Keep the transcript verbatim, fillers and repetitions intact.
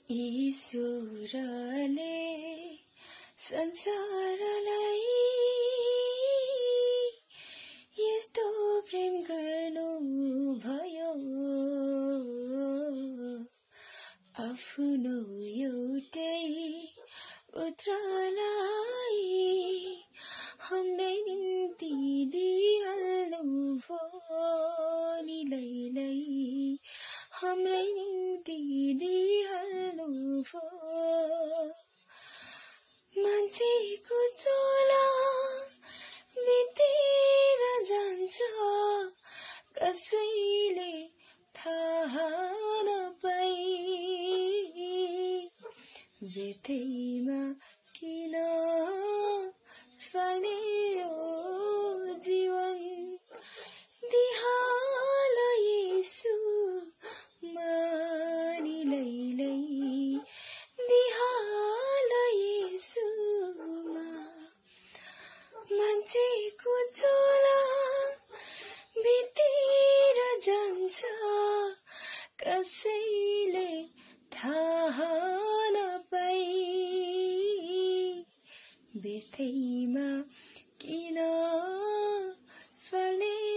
ईश्वरले संसारलाई यस्तो प्रेम गर्नु भयो आफ्नो एउटै पुत्रलाई हाम्रै निम्ति दिइहाल्नु भयो नि लैलै हाम्रै निम्ति दिइहाल्नु भयो मान्छेको चोला बितेर जान्छ कसैले थाहा नपाई व्यर्थैमा किन फल्यो जीवन दिहाल येशू मानी लैलै दिहाल येशूमा मान्छेको चोला बितेर जान्छ कसैले थाहा नपाई व्यर्थैमा किन फले